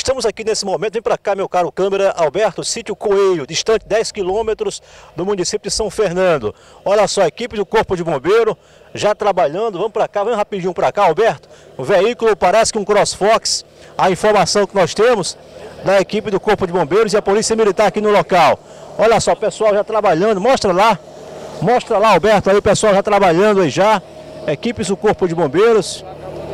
Estamos aqui nesse momento, vem para cá meu caro câmera, Alberto, sítio Coelho, distante 10 quilômetros do município de São Fernando. Olha só, a equipe do Corpo de Bombeiro já trabalhando, vamos para cá, vamos rapidinho para cá, Alberto. O veículo parece que um CrossFox, a informação que nós temos da equipe do Corpo de Bombeiros e a Polícia Militar aqui no local. Olha só, o pessoal já trabalhando, mostra lá, Alberto, aí o pessoal já trabalhando aí já, equipes do Corpo de Bombeiros.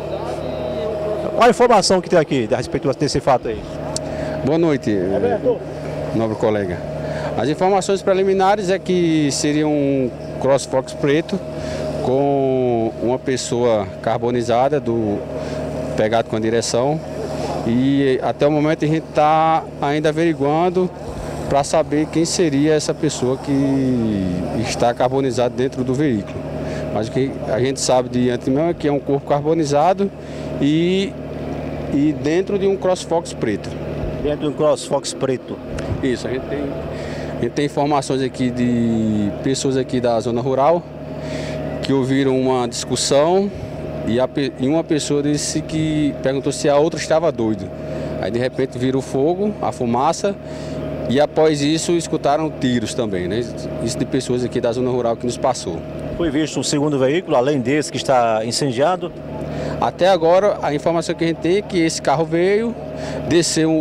Qual a informação que tem aqui a respeito desse fato aí? Boa noite, nobre colega. As informações preliminares é que seria um CrossFox preto com uma pessoa carbonizada, pegado com a direção. E até o momento a gente está ainda averiguando para saber quem seria essa pessoa que está carbonizada dentro do veículo. Mas o que a gente sabe de antemão é que é um corpo carbonizado e dentro de um CrossFox preto. Dentro de um CrossFox preto. Isso, a gente tem informações aqui de pessoas aqui da zona rural que ouviram uma discussão e uma pessoa disse que perguntou se a outra estava doida. Aí de repente viram o fogo, a fumaça, e após isso escutaram tiros também, né? Isso de pessoas aqui da zona rural que nos passou. Foi visto um segundo veículo, além desse que está incendiado? Até agora, a informação que a gente tem é que esse carro veio, desceu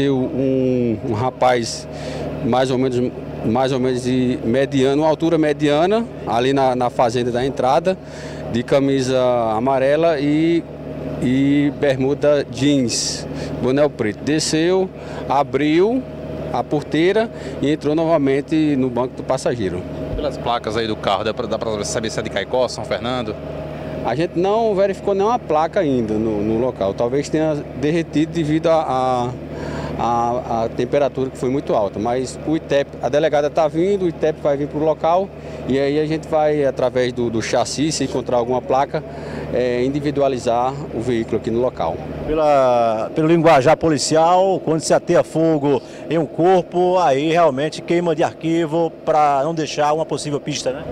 um rapaz mais ou menos de mediano, uma altura mediana, ali na fazenda da entrada, de camisa amarela e bermuda jeans, boné preto. Desceu, abriu a porteira e entrou novamente no banco do passageiro. Pelas placas aí do carro, dá para saber se é de Caicó, São Fernando? A gente não verificou nenhuma placa ainda no local. Talvez tenha derretido devido à temperatura que foi muito alta. Mas o ITEP, a delegada está vindo, o ITEP vai vir para o local e aí a gente vai, através do chassi, se encontrar alguma placa, individualizar o veículo aqui no local. Pelo linguajar policial, quando se ateia fogo em um corpo, aí realmente queima de arquivo para não deixar uma possível pista, né?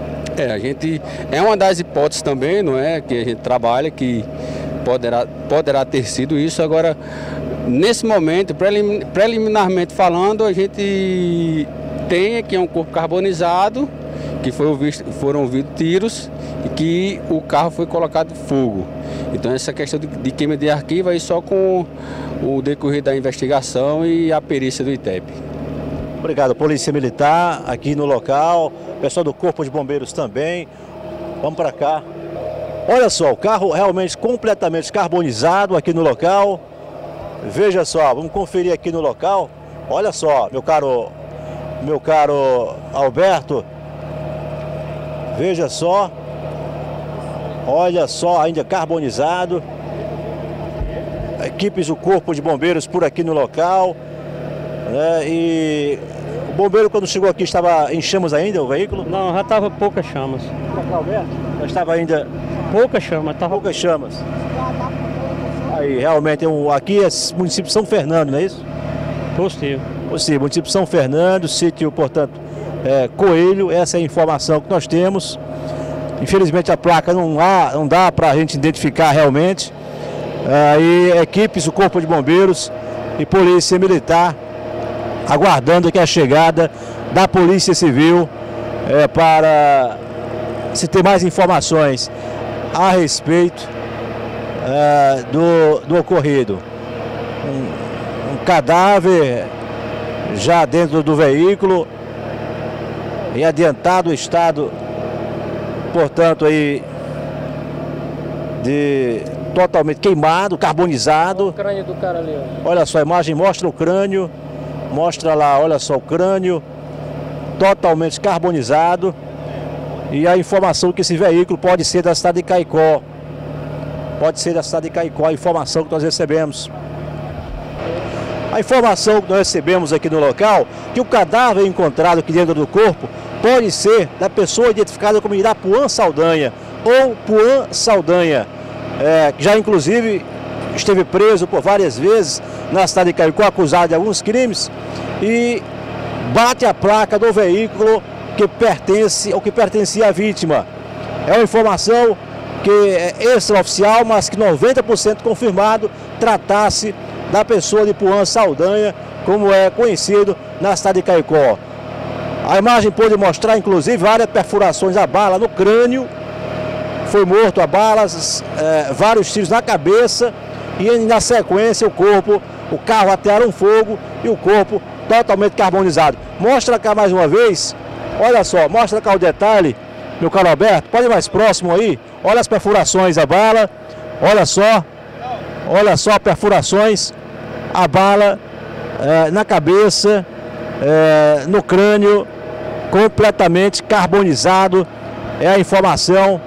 É uma das hipóteses também, não é, que a gente trabalha, que poderá ter sido isso. Agora, nesse momento, preliminarmente falando, a gente tem aqui um corpo carbonizado, que foram ouvidos tiros e que o carro foi colocado em fogo. Então essa questão de queima de arquivo aí só com o decorrer da investigação e a perícia do ITEP. Obrigado, Polícia Militar aqui no local, pessoal do Corpo de Bombeiros também. Vamos para cá. Olha só, o carro realmente completamente carbonizado aqui no local. Veja só, vamos conferir aqui no local. Olha só, meu caro Alberto. Veja só. Olha só, ainda carbonizado. Equipes do Corpo de Bombeiros por aqui no local. E o bombeiro, quando chegou aqui, estava em chamas ainda o veículo? Não, já estava poucas chamas. Já estava ainda... Poucas chamas, poucas chamas. Aí, realmente, aqui é município de São Fernando, não é isso? Possível. Possível, município de São Fernando, sítio, portanto, Coelho, essa é a informação que nós temos. Infelizmente a placa não dá para a gente identificar realmente. Aí, equipes do Corpo de Bombeiros e Polícia Militar aguardando aqui a chegada da Polícia Civil para se ter mais informações a respeito do ocorrido. Um cadáver já dentro do veículo, em adiantado estado, portanto, aí totalmente queimado, carbonizado. O crânio do cara ali, ó. Olha só, a imagem mostra o crânio, mostra lá, olha só o crânio, totalmente carbonizado. E a informação que esse veículo pode ser da cidade de Caicó. Pode ser da cidade de Caicó, a informação que nós recebemos. A informação que nós recebemos aqui no local, que o cadáver encontrado aqui dentro do corpo pode ser da pessoa identificada como Irapuã Saldanha ou Puã Saldanha, que já inclusive esteve preso por várias vezes na cidade de Caicó, acusado de alguns crimes, e bate a placa do veículo que pertence ou que pertencia à vítima. É uma informação que é extraoficial, mas que 90% confirmado tratasse da pessoa de Puan Saldanha, como é conhecido na cidade de Caicó. A imagem pôde mostrar, inclusive, várias perfurações a bala no crânio, foi morto a balas, vários tiros na cabeça e na sequência o carro atearam fogo e o corpo totalmente carbonizado. Mostra cá mais uma vez, olha só, mostra cá o detalhe, meu caro Alberto, pode ir mais próximo aí, olha as perfurações a bala, olha só perfurações a bala na cabeça, no crânio, completamente carbonizado. É a informação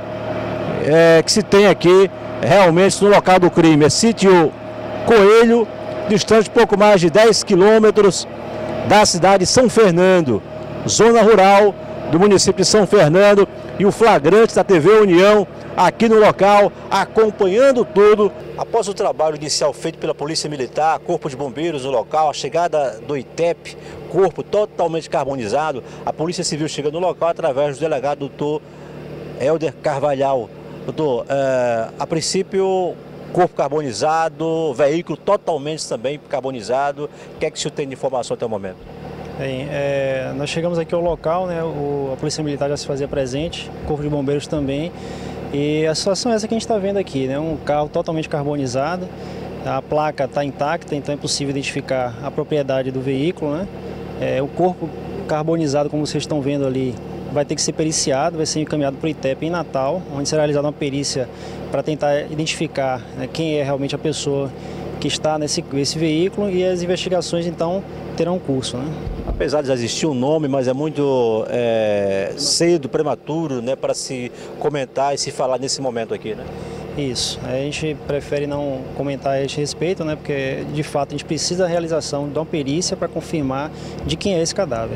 que se tem aqui realmente no local do crime. É sítio Coelho, distante pouco mais de 10 quilômetros da cidade de São Fernando, zona rural do município de São Fernando, e o flagrante da TV União aqui no local, acompanhando tudo. Após o trabalho inicial feito pela Polícia Militar, Corpo de Bombeiros no local, a chegada do ITEP, corpo totalmente carbonizado, a Polícia Civil chega no local através do delegado doutor Helder Carvalhal. Doutor, a princípio, corpo carbonizado, veículo totalmente também carbonizado, o que é que o senhor tem de informação até o momento? Bem, nós chegamos aqui ao local, né, a Polícia Militar já se fazia presente, o Corpo de Bombeiros também, e a situação é essa que a gente está vendo aqui, né, um carro totalmente carbonizado, a placa está intacta, então é possível identificar a propriedade do veículo, né, o corpo carbonizado, como vocês estão vendo ali, vai ter que ser periciado, vai ser encaminhado para o ITEP em Natal, onde será realizada uma perícia para tentar identificar, né, quem é realmente a pessoa que está nesse veículo, e as investigações então terão curso, né? Apesar de já existir um nome, mas é muito cedo, prematuro, né, para se comentar e se falar nesse momento aqui, né? Isso, a gente prefere não comentar a esse respeito, né, porque de fato a gente precisa da realização de uma perícia para confirmar de quem é esse cadáver.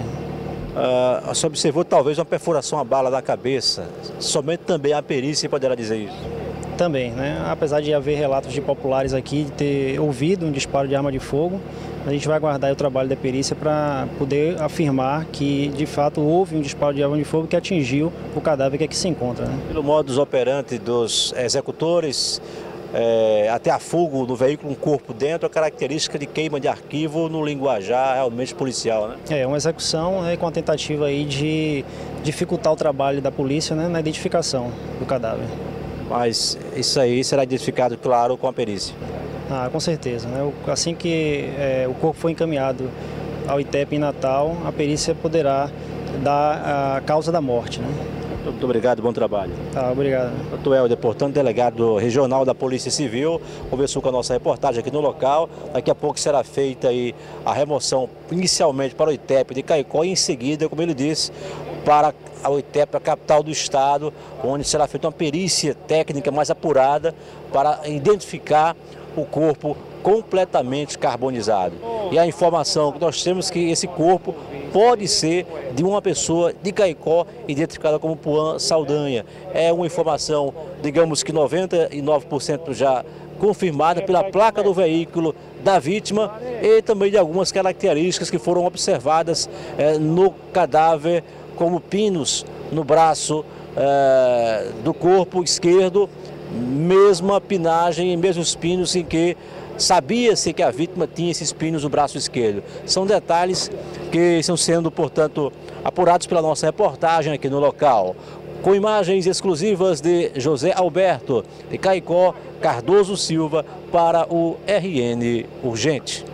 Você observou talvez uma perfuração a bala na cabeça, somente também a perícia poderá dizer isso? Também, né? Apesar de haver relatos de populares aqui de ter ouvido um disparo de arma de fogo, a gente vai aguardar o trabalho da perícia para poder afirmar que de fato houve um disparo de arma de fogo que atingiu o cadáver que aqui se encontra, né? Pelo modus operandi dos executores, até a fogo no veículo, um corpo dentro, a característica de queima de arquivo no linguajar realmente policial, né? É uma execução, né, com a tentativa aí de dificultar o trabalho da polícia, né, na identificação do cadáver. Mas isso aí será identificado, claro, com a perícia? Com certeza, né? Assim que o corpo for encaminhado ao ITEP em Natal, a perícia poderá dar a causa da morte, né? Muito obrigado, bom trabalho. Obrigado. Doutor Helder, portanto, delegado regional da Polícia Civil, conversou com a nossa reportagem aqui no local. Daqui a pouco será feita aí a remoção inicialmente para o ITEP de Caicó e em seguida, como ele disse, para a ITEP, a capital do estado, onde será feita uma perícia técnica mais apurada para identificar o corpo completamente carbonizado. E a informação que nós temos é que esse corpo pode ser de uma pessoa de Caicó identificada como Puan Saldanha. É uma informação, digamos que 99% já confirmada pela placa do veículo da vítima e também de algumas características que foram observadas no cadáver, como pinos no braço do corpo esquerdo, mesma pinagem e mesmos pinos em que sabia-se que a vítima tinha esses pinos no braço esquerdo. São detalhes que estão sendo, portanto, apurados pela nossa reportagem aqui no local. Com imagens exclusivas de José Alberto, de Caicó, Cardoso Silva, para o RN Urgente.